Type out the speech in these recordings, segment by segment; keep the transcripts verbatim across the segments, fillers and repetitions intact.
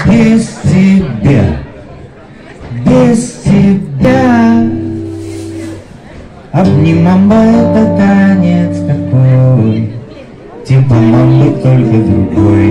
без тебя, без тебя. Обнимамба — это танец такой, типа мамбы, только другой.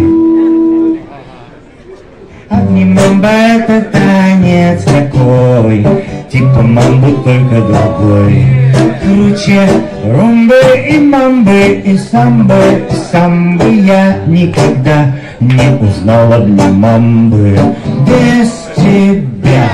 Обнимамба — это танец такой, типа мамбы, только другой. Круче румбы и мамбы, и самбы, и самбы я никогда не узнал обнимамбы без тебя,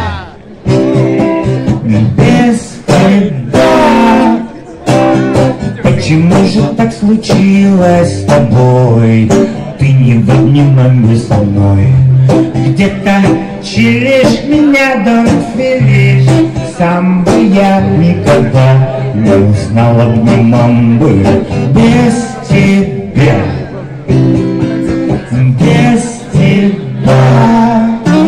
без тебя. Почему же так случилось с тобой? Ты не в обнимамбе со мной. Где-то чилишь меня, don't филишь. Сам бы я никогда не узнал обнимамбы без тебя, без тебя.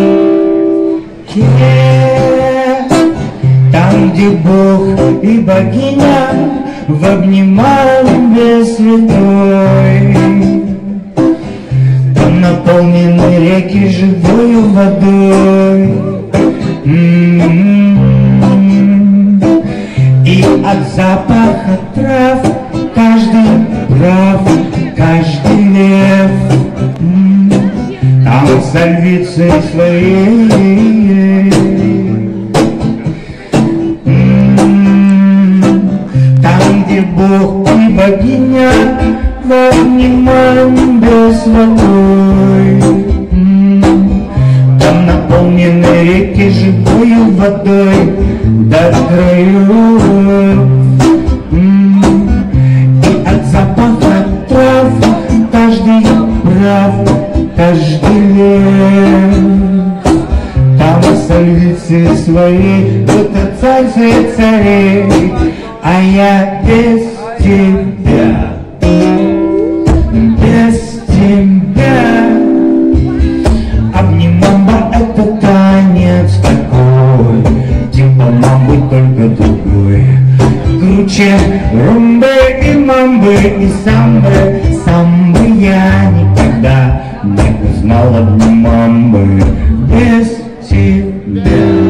Yeah. Там, где Бог и богиня в обнимамбе святой, там наполнены реки живою водой. М-м-м. И от запаха трав каждый прав, каждый лев. М-м. Там со львицей своей, м-м. Там, где Бог и богиня в обнимамбе с водой, м-м. Там наполнены реки живою водой до краев. М-м. И от запаха трав каждый прав, каждый лев. Там со львицы своей будто царь среди царей, а я без тебя, без тебя. Обнимамба — это танец такой, типа мамбы, только другой. Круче румбы и мамбы, и самбы, самбы я никогда не узнал обнимамбы без тебя.